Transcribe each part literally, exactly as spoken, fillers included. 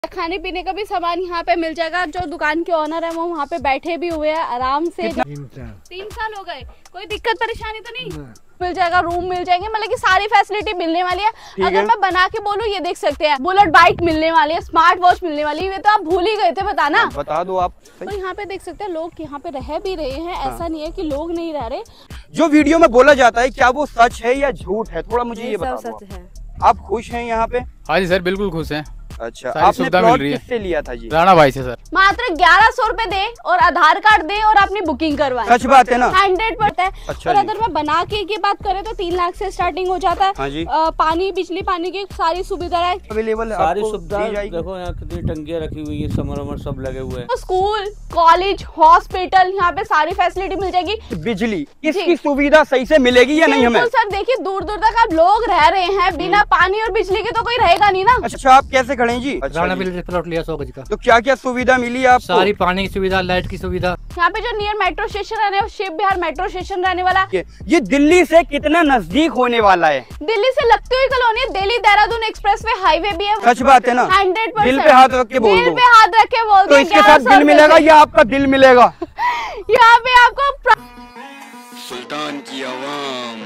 खाने पीने का भी सामान यहाँ पे मिल जाएगा। जो दुकान के ओनर है वो वहाँ पे बैठे भी हुए हैं आराम से। तीन साल तीन साल हो गए, कोई दिक्कत परेशानी तो नहीं? मिल जाएगा, रूम मिल जाएंगे, मतलब कि सारी फैसिलिटी मिलने वाली है। अगर मैं बना के बोलूँ, ये देख सकते हैं बुलेट बाइक मिलने वाली है, स्मार्ट वॉच मिलने वाली है। ये तो आप भूल ही गए थे बताना। बता दो आप। तो यहाँ पे देख सकते हैं लोग यहाँ पे रह भी रहे हैं। हाँ। ऐसा नहीं है कि लोग नहीं रह रहे। जो वीडियो में बोला जाता है क्या वो सच है या झूठ है, थोड़ा मुझे ये बताओ। सच है। आप खुश हैं यहाँ पे? हाँ जी सर, बिल्कुल खुश हैं। अच्छा, आपने प्लॉट किससे लिया था जी? राणा भाई से सर। मात्र ग्यारह सौ रूपए दे और आधार कार्ड दे और अपनी बुकिंग करवाए। सच बात है ना? हंड्रेड पड़ता है। अच्छा, और अगर मैं बना के की बात करें तो तीन लाख से स्टार्टिंग हो जाता है। हाँ जी। आ, पानी बिजली पानी की सारी सुविधा है अवेलेबल है, सारी सुविधा। देखो यहाँ कितनी टंकियाँ रखी हुई है, समर वमर सब लगे हुए हैं। तो स्कूल कॉलेज हॉस्पिटल यहाँ पे सारी फैसिलिटी मिल जाएगी। बिजली इसकी सुविधा सही से मिलेगी या नहीं हमें? सर देखिए, दूर दूर तक आप लोग रह रहे हैं, बिना पानी और बिजली के तो कोई रहेगा नहीं ना। अच्छा, आप कैसे खड़े हैं जी? राणा बिल्डर प्लॉट लिया सौ गज का। तो क्या क्या सुविधा मिली आपको? सारी पानी की सुविधा, लाइट की सुविधा। यहाँ पे जो नियर मेट्रो स्टेशन रहने वाला, शिव बिहार मेट्रो स्टेशन रहने वाला। ये दिल्ली से कितना नजदीक होने वाला है? दिल्ली से लगती हुई colony, Delhi Dehradun expressway highway भी है। सच बात है ना? Hundred percent. दिल पे हाथ रख के बोल दो। दिल पे हाथ रख के बोल दो। तो इसके साथ दिल मिलेगा या आपका दिल मिलेगा? यहाँ पे आपको सुल्तान की आवाम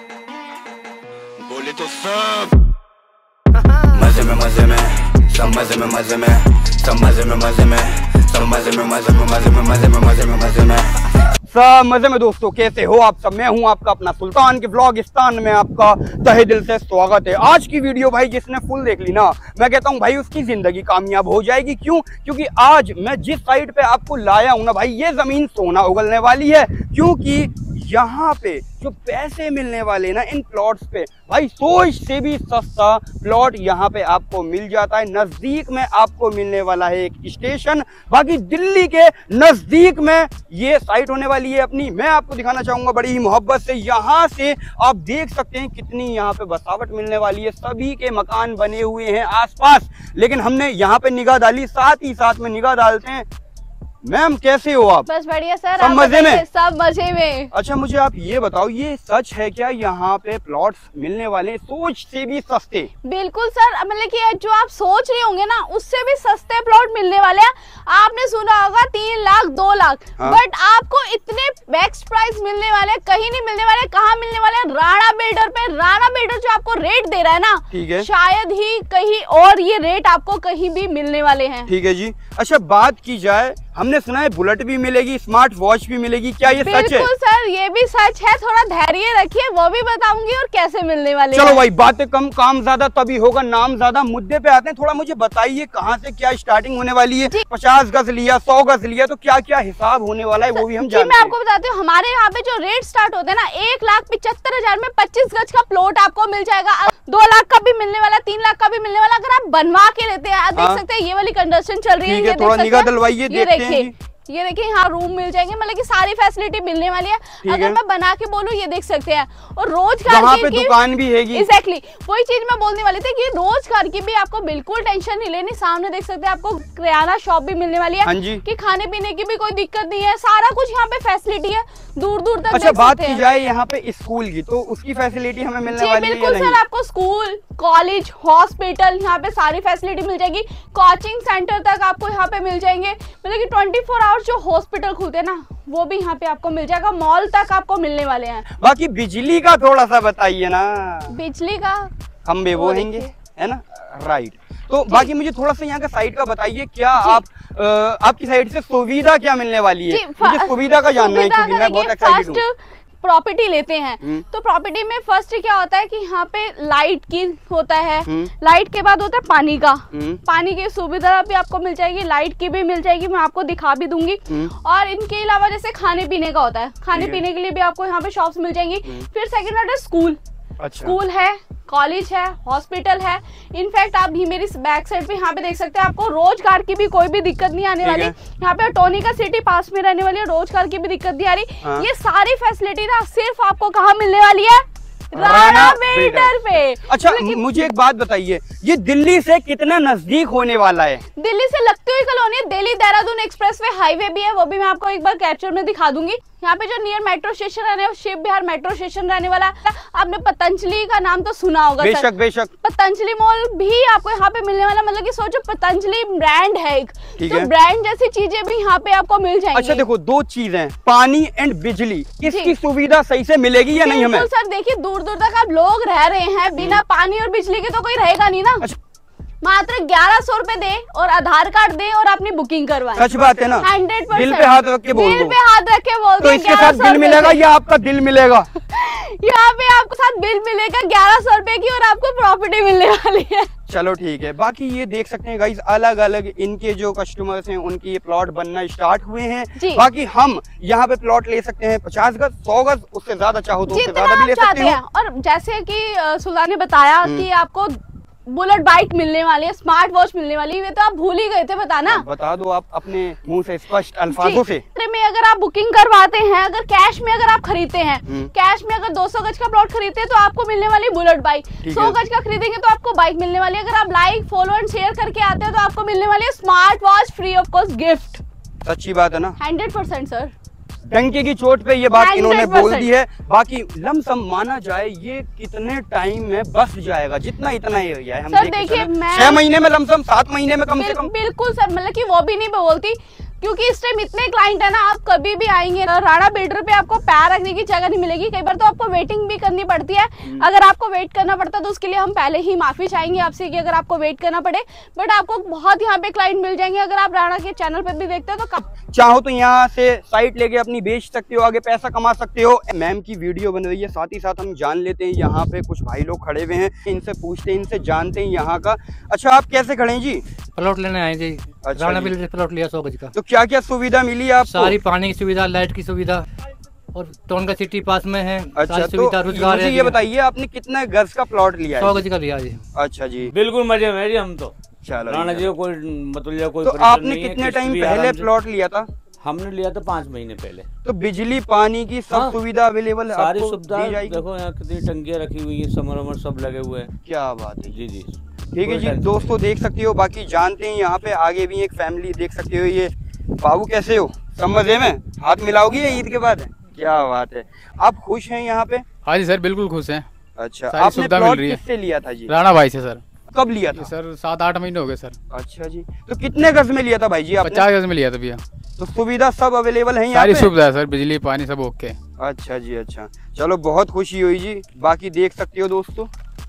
बोले तो सब मजे में मजे में सब मजे में मजे में सब मजे में मजे में सब मजे में मजे में मजे में मजे में मजे में मजे में सब मजे में। दोस्तों कैसे हो आप सब? मैं हूं आपका अपना सुल्तान के व्लॉगिस्तान में आपका तहे दिल से स्वागत है। आज की वीडियो भाई जिसने फुल देख ली ना, मैं कहता हूं भाई उसकी जिंदगी कामयाब हो जाएगी। क्यों? क्योंकि आज मैं जिस साइड पे आपको लाया हूं ना भाई, ये जमीन सोना उगलने वाली है। क्योंकि यहाँ पे जो पैसे मिलने वाले ना इन प्लॉट्स पे, भाई सोच से भी सस्ता प्लॉट यहाँ पे आपको मिल जाता है। नजदीक में आपको मिलने वाला है एक स्टेशन, बाकी दिल्ली के नजदीक में ये साइट होने वाली है अपनी। मैं आपको दिखाना चाहूंगा बड़ी ही मोहब्बत से। यहाँ से आप देख सकते हैं कितनी यहाँ पे बसावट मिलने वाली है। सभी के मकान बने हुए हैं आसपास, लेकिन हमने यहाँ पे निगाह डाली, साथ ही साथ में निगाह डालते हैं। मैम कैसे हो आप? बस बढ़िया सर। सब मजे में? सब मजे में। अच्छा, मुझे आप ये बताओ, ये सच है क्या यहाँ पे प्लॉट्स मिलने वाले सोच से भी सस्ते? बिल्कुल सर, मतलब कि जो आप सोच रहे होंगे ना उससे भी सस्ते प्लॉट मिलने वाले हैं। आपने सुना होगा तीन लाख दो लाख, हाँ? बट आपको इतने बेस्ट प्राइस मिलने वाले कहीं नहीं मिलने वाले। कहाँ मिलने वाले हैं? राणा बिल्डर पे। राणा बिल्डर जो आपको रेट दे रहा है ना, ठीक है, शायद ही कहीं और ये रेट आपको कहीं भी मिलने वाले हैं। ठीक है जी। अच्छा, बात की जाए, हमने सुना है बुलेट भी मिलेगी, स्मार्ट वॉच भी मिलेगी, क्या ये सच है? बिल्कुल सर, ये भी सच है। थोड़ा धैर्य रखिए, वो भी बताऊंगी और कैसे मिलने वाले। चलो भाई, बातें कम काम ज्यादा, तभी होगा नाम ज्यादा। मुद्दे पे आते हैं। थोड़ा मुझे बताइए कहाँ से क्या स्टार्टिंग होने वाली है? पचास गज लिया, सौ गज लिया, तो क्या क्या हिसाब होने वाला है वो भी हम जानते हैं। मैं आपको बताती हूँ, हमारे यहाँ पे जो रेट स्टार्ट होते हैं ना, एक लाख पिछहत्तर हजार में पच्चीस गज का प्लॉट आपको मिल जाएगा। दो लाख का भी मिलने वाला, तीन लाख का भी मिलने वाला, अगर आप बनवा के लेते हैं। आप देख सकते हैं ये वाली कंस्ट्रक्शन चल रही है, थोड़ा निगाह डलवाइए, देखते हैं। ये देखिए यहाँ रूम मिल जाएंगे, मतलब कि सारी फैसिलिटी मिलने वाली है। अगर मैं बना के बोलूँ, ये देख सकते हैं। और रोजगार की दुकान भी हैगी। एग्जैक्टली वही चीज मैं बोलने वाली थी कि रोजगार की भी आपको बिल्कुल टेंशन नहीं लेनी। सामने देख सकते हैं आपको किराना शॉप भी मिलने वाली है। हाँ जी। कि खाने पीने की भी कोई दिक्कत नहीं है, सारा कुछ यहाँ पे फैसिलिटी है दूर दूर तक। अच्छा, बात की जाए यहाँ पे स्कूल की, तो उसकी फैसिलिटी हमें मिलने वाली है? बिल्कुल सर, आपको स्कूल कॉलेज हॉस्पिटल यहाँ पे सारी फैसिलिटी मिल जाएगी। कोचिंग सेंटर तक आपको यहाँ पे मिल जाएंगे, मतलब कि ट्वेंटी फोर आवर्स जो हॉस्पिटल खुलते हैं ना, वो भी यहाँ पे आपको मिल जाएगा। मॉल तक आपको मिलने वाले हैं। बाकी बिजली का थोड़ा सा बताइए ना। बिजली का खंबे वो होंगे, है ना? राइट। तो बाकी मुझे थोड़ा सा यहाँ का साइड का बताइए, क्या आप आ, आपकी साइड से सुविधा क्या मिलने वाली है? मुझे सुविधा का जानना है, क्योंकि मैं बहुत एक्साइटेड हूँ। प्रॉपर्टी लेते हैं तो प्रॉपर्टी में फर्स्ट क्या होता है कि यहाँ पे लाइट की होता है, लाइट के बाद होता है पानी का। पानी की सुविधा भी आपको मिल जाएगी, लाइट की भी मिल जाएगी, मैं आपको दिखा भी दूंगी। और इनके अलावा जैसे खाने पीने का होता है, खाने पीने के लिए भी आपको यहाँ पे शॉप्स मिल जाएंगी। फिर सेकंड है स्कूल। अच्छा। स्कूल है, कॉलेज है, हॉस्पिटल है। इनफैक्ट आप भी मेरी बैक साइड पे यहाँ पे देख सकते हैं, आपको रोजगार की भी कोई भी दिक्कत नहीं आने वाली। यहाँ पे टोनी का सिटी पास में रहने वाली है, रोजगार की भी दिक्कत नहीं आ रही। हाँ। ये सारी फैसिलिटी ना सिर्फ आपको कहाँ मिलने वाली है? राणा बिल्डर पे। अच्छा, मुझे एक बात बताइए, ये दिल्ली से कितना नजदीक होने वाला है? दिल्ली से लगती हुई कॉलोनी है, दिल्ली देहरादून एक्सप्रेसवे हाईवे भी है, वो भी मैं आपको एक बार कैप्चर में दिखा दूंगी। यहाँ पे जो नियर मेट्रो स्टेशन रहने वाला शिव विहार मेट्रो स्टेशन रहने वाला है। आपने पतंजलि का नाम तो सुना होगा बेशक सर। बेशक। पतंजलि मॉल भी आपको यहाँ पे मिलने वाला, मतलब कि सोचो पतंजलि ब्रांड है एक, तो ब्रांड जैसी चीजें भी यहाँ पे आपको मिल जाएंगी। अच्छा देखो, दो चीजें, पानी एंड बिजली, इसकी सुविधा सही से मिलेगी या नहीं हमें? सर देखिए, दूर दूर तक आप लोग रह रहे हैं, बिना पानी और बिजली के तो कोई रहेगा नहीं ना। अच्छा। मात्र ग्यारह सौ रूपए दे और आधार कार्ड दे और अपनी बुकिंग करवाएं। सच बात है ना? Hundred percent. दिल पे हाथ रख के बोल दो। दिल पे हाथ रख के बोल दो। तो इसके साथ बिल मिलेगा या आपका दिल मिलेगा? यहाँ पे आपको साथ बिल मिलेगा ग्यारह सौ रूपए की और आपको प्रॉपर्टी मिलने वाली है। चलो ठीक है। बाकी ये देख सकते हैं गाइस, अलग अलग इनके जो कस्टमर्स हैं उनके ये प्लॉट बनना स्टार्ट हुए हैं। बाकी हम यहाँ पे प्लॉट ले सकते हैं पचास गज, सौ गज, उससे ज्यादा चाहो तो उससे ज्यादा भी ले सकते हैं। और जैसे कि सुल्तान ने बताया कि आपको बुलेट बाइक मिलने वाली है, स्मार्ट वॉच मिलने वाली है, तो आप भूल ही गए थे बताना। बता दो आप अपने मुंह से स्पष्ट अल्फाजों से। में अगर आप बुकिंग करवाते हैं, अगर कैश में अगर आप खरीदते हैं, कैश में अगर दो सौ गज का प्लॉट खरीदते हैं तो आपको मिलने वाली बुलेट बाइक, सौ गज का खरीदेंगे तो आपको बाइक मिलने वाली है। अगर आप लाइक फॉलो एंड शेयर करके आते हैं तो आपको मिलने वाली है smart watch free of cost gift. सच्ची बात है ना? Hundred percent sir. डंके की चोट पे ये बात इन्होंने बोल दी है। बाकी लमसम माना जाए ये कितने टाइम में बस जाएगा? जितना इतना एरिया है, हम सर देखिए, मैं छह महीने में, लमसम सात महीने में कम से कम। बिल्कुल सर, मतलब कि वो भी नहीं बोलती, क्योंकि इस टाइम इतने क्लाइंट है ना, आप कभी भी आएंगे राणा बिल्डर पे आपको पैर रखने की जगह नहीं मिलेगी। कई बार तो आपको वेटिंग भी करनी पड़ती है। अगर आपको वेट करना पड़ता है तो उसके लिए हम पहले ही माफी चाहेंगे आपसे कि अगर आपको वेट करना पड़े, बट आपको बहुत यहाँ पे क्लाइंट मिल जाएंगे। अगर आप राणा के चैनल पे भी देखते हैं तो चाहो तो यहाँ से साइट लेके अपनी बेच सकते हो, आगे पैसा कमा सकते हो। मैम की वीडियो बन रही है, साथ ही साथ हम जान लेते हैं यहाँ पे कुछ भाई लोग खड़े हुए हैं, इनसे पूछते हैं, इनसे जानते हैं यहाँ का। अच्छा, आप कैसे खड़े हैं जी? प्लॉट लेने आए जी। अच्छा राणा बिल्डर प्लॉट लिया सौ गज का। तो क्या क्या सुविधा मिली आपको? सारी पानी की सुविधा, लाइट की सुविधा, और टोनका सिटी पास में है। अच्छा, सारी सुविधा, तो रोजगार मुझे है। ये बताइए, आपने कितना गज का प्लॉट लिया है? सौ गज का लिया जी। अच्छा जी, बिल्कुल मजे में जी हम तो। चलो, राणा जी को कोई मतलब कोई तो आपने कितने टाइम पहले प्लॉट लिया था? हमने लिया था पाँच महीने पहले। तो बिजली पानी की सब हाँ, सुविधा अवेलेबल है? सारी आपको सुविधा दी जाएगी? देखो यहाँ कितनी टंकियाँ रखी हुई है, समर वमर सब लगे हुए हैं। क्या बात है जी जी, ठीक है जी। दोस्तों देख सकते हो, बाकी जानते हैं यहाँ पे आगे भी एक फैमिली देख सकते हो। ये बाबू कैसे हो? सब मजे में? हाथ मिलाओगी ईद के बाद? क्या बात है, आप खुश हैं यहाँ पे? हाँ जी सर, बिल्कुल खुश हैं। अच्छा, सारी आपने सुविधा प्लॉट मिल रही है। किससे लिया था जी? राणा भाई से सर। कब लिया था? सर सात आठ महीने हो गए सर। अच्छा जी, तो कितने गज में लिया था भाई जी आपने? पचास गज में लिया था भैया। तो सुविधा सब अवेलेबल है यहाँ सारी पे? सुविधा है सर, बिजली पानी सब ओके। अच्छा जी, अच्छा, चलो बहुत खुशी हुई जी। बाकी देख सकते हो दोस्तों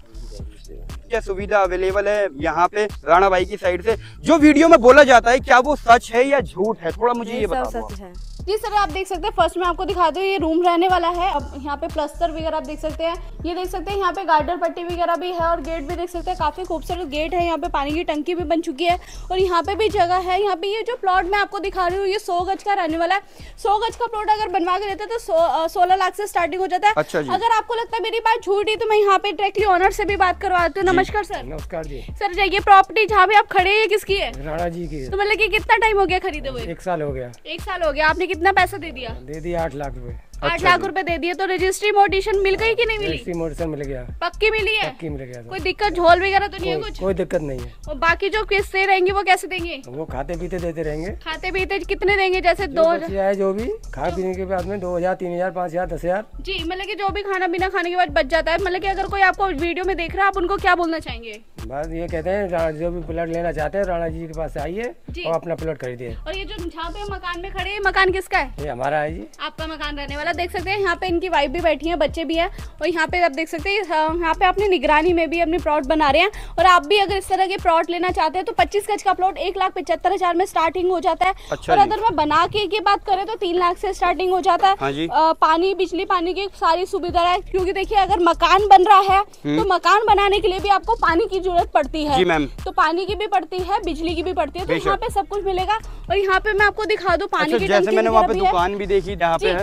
क्या सुविधा अवेलेबल है यहाँ पे राणा भाई की साइड से। जो वीडियो में बोला जाता है क्या वो सच है या झूठ है, थोड़ा मुझे ये बता दो। जी सर, आप देख सकते हैं, फर्स्ट में आपको दिखा दो, ये रूम रहने वाला है। अब यहाँ पे प्लस्तर वगैरह आप देख सकते हैं, ये देख सकते हैं यहाँ पे गार्डर पट्टी वगैरह भी है और गेट भी देख सकते हैं, काफी खूबसूरत गेट है। यहाँ पे पानी की टंकी भी बन चुकी है और यहाँ पे भी जगह है। यहाँ पे ये जो प्लॉट मैं आपको दिखा रही हूँ ये सौ गज का रहने वाला है। सौ गज का प्लॉट अगर बनवा के देते तो सोलह लाख से स्टार्टिंग हो जाता है। अच्छा जी। अगर आपको लगता है मेरी बात झूठी तो मैं यहाँ पे डायरेक्टली ऑनर से भी बात करवाती हूँ। नमस्कार सर। नमस्कार जी। सर ये प्रॉपर्टी जहाँ पे आप खड़े हैं किसकी है? राणा जी की। तो मतलब कि कितना टाइम हो गया खरीदे हुए? एक साल हो गया। एक साल हो गया। आपने कितना पैसा दे दिया? दे दिया आठ लाख रुपए। आठ लाख रुपए दे दिए। तो रजिस्ट्री मोटिशन मिल गई कि नहीं मिली? रजिस्ट्री मोटिशन मिल गया। पक्की मिली है? पक्की मिल गया। कोई दिक्कत झोल वगैरह तो नहीं है? कुछ कोई दिक्कत नहीं है। और बाकी जो किस्तें रहेंगी वो कैसे देंगे? वो खाते पीते देते रहेंगे। खाते पीते कितने देंगे? जैसे दो है जो भी खा पीने के बाद में दो हजार तीन हजार पाँच हजार दस हजार जी, मतलब कि जो भी खाना पीना खाने के बाद बच जाता है। मतलब कि अगर कोई आपको वीडियो में देख रहा है आप उनको क्या बोलना चाहेंगे? बस ये कहते हैं जो भी प्लॉट लेना चाहते हैं राणा जी के पास आइए और अपना प्लॉट खरीदिए। और ये जो जहाँ पे मकान में खड़े हैं, मकान किसका है? ये हमारा है जी। आपका मकान रहने वाला। देख सकते हैं यहाँ पे इनकी वाइफ भी बैठी है, बच्चे भी हैं और यहाँ पे आप देख सकते हैं यहाँ पे अपनी निगरानी में भी अपनी प्लॉट बना रहे हैं। और आप भी अगर इस तरह के प्लॉट लेना चाहते हैं तो पच्चीस गज का प्लॉट एक लाख पचहत्तर हजार में स्टार्टिंग हो जाता है। अच्छा और अगर मैं बना के की बात करें तो तीन लाख से स्टार्टिंग हो जाता है। हाँ जी। आ, पानी बिजली पानी की सारी सुविधा है, क्योंकि देखिए अगर मकान बन रहा है तो मकान बनाने के लिए भी आपको पानी की जरूरत पड़ती है। तो पानी की भी पड़ती है, बिजली की भी पड़ती है, तो यहाँ पे सब कुछ मिलेगा। और यहाँ पे मैं आपको दिखा दूं पानी की जैसे मैंने वहाँ पे दुकान भी देखी जहाँ पे है। आप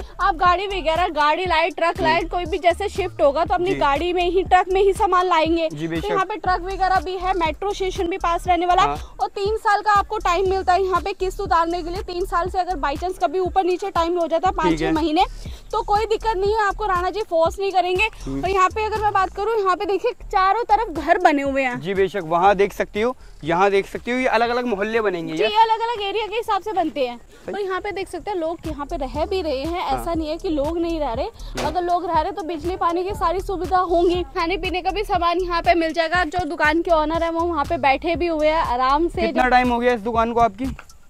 गाड़ी वगैरह, गाड़ी लाइट, ट्रक लाइट, कोई भी जैसे शिफ्ट होगा तो अपनी गाड़ी में ही, ट्रक में ही सामान लाएंगे। तो यहाँ पे ट्रक वगैरह भी है, मेट्रो स्टेशन भी पास रहने वाला। हाँ। और तीन साल का आपको टाइम मिलता है यहाँ पे किस्त उतारने के लिए। तीन साल से अगर बाई चांस कभी ऊपर नीचे टाइम हो जाता है पाँच छह महीने, तो कोई दिक्कत नहीं है, आपको राणा जी फोर्स नहीं करेंगे। और यहाँ पे अगर मैं बात करूँ, यहाँ पे देखिए चारों तरफ घर बने हुए हैं। जी बेशक, वहाँ देख सकती हो, यहाँ देख सकती हो, ये अलग अलग मोहल्ले बनेंगे, ये अलग अलग एरिया के हिसाब से बनते हैं। तो यहाँ पे देख सकते हैं लोग यहाँ पे रह भी रहे हैं। हाँ। ऐसा नहीं है कि लोग नहीं रह रहे, अगर लोग रह रहे तो बिजली पानी की सारी सुविधा होंगी, खाने पीने का भी सामान यहाँ पे मिल जाएगा। जो दुकान के ऑनर है वो वहाँ पे बैठे भी हुए हैं आराम से। कितना टाइम हो गया इस दुकान को आपकी?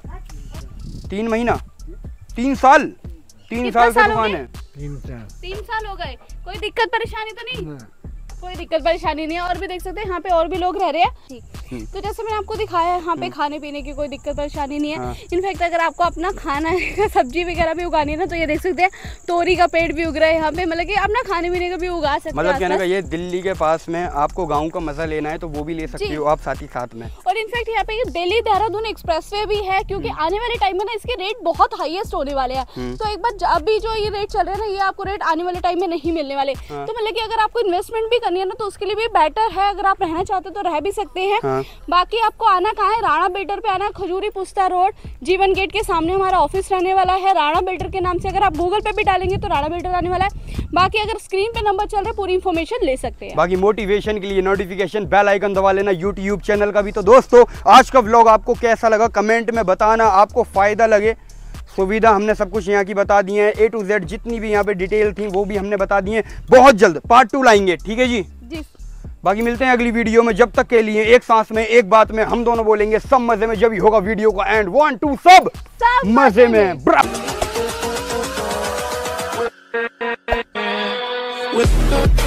तीन महीना, तीन साल, तीन साल से दुकान है। तीन साल तीन साल हो गए, कोई दिक्कत परेशानी तो नहीं? कोई दिक्कत परेशानी नहीं है। और भी देख सकते हैं यहाँ पे और भी लोग रह रहे हैं। तो जैसे मैंने आपको दिखाया, यहाँ पे खाने पीने की कोई दिक्कत परेशानी नहीं है। हाँ। इनफैक्ट अगर आपको अपना खाना है, सब्जी वगैरह भी उगानी है ना, तो ये देख सकते हैं तोरी का पेड़ भी उग रहा है यहाँ पे, मतलब कि अपना खाने पीने का भी उगा सकते हैं। मतलब कहने का ये दिल्ली के पास में आपको गाँव का मजा लेना है तो वो भी ले सकते हो आप साथ ही साथ में। और इनफैक्ट यहाँ पे दिल्ली देहरादून एक्सप्रेसवे भी है, क्योंकि आने वाले टाइम में ना इसके रेट बहुत हाईएस्ट होने वाले हैं। तो एक बार अभी जो ये रेट चल रहे हैं ना, ये आपको रेट आने वाले टाइम में नहीं मिलने वाले। तो मतलब कि अगर आपको इन्वेस्टमेंट भी करनी है ना, तो उसके लिए भी बेटर है। अगर आप रहना चाहते हो तो रह भी सकते हैं। हाँ। बाकी आपको आना कहाँ है? राणा बिल्डर पे आना, खजूरी पुस्ता रोड, जीवन गेट के सामने हमारा ऑफिस रहने वाला है। राणा बिल्डर के नाम से अगर आप गूगल पे भी डालेंगे तो राणा बिल्डर आने वाला है। बाकी अगर स्क्रीन पे नंबर चल रहा है, पूरी इन्फॉर्मेशन ले सकते हैं। बाकी मोटिवेशन के लिए नोटिफिकेशन बेल आइकन दबा लेना यूट्यूब चैनल का भी। तो दोस्तों, आज का व्लॉग आपको कैसा लगा कमेंट में बताना, आपको फायदा लगे। सुविधा हमने सब कुछ यहाँ की बता दी है, ए टू जेड जितनी भी यहाँ पे डिटेल थी वो भी हमने बता दी है। बहुत जल्द पार्ट टू लाएंगे, ठीक है जी? जी। बाकी मिलते हैं अगली वीडियो में, जब तक के लिए एक सांस में एक बात में हम दोनों बोलेंगे सब मजे में। जब ही होगा वीडियो का एंड, वन टू सब, सब मजे में, में।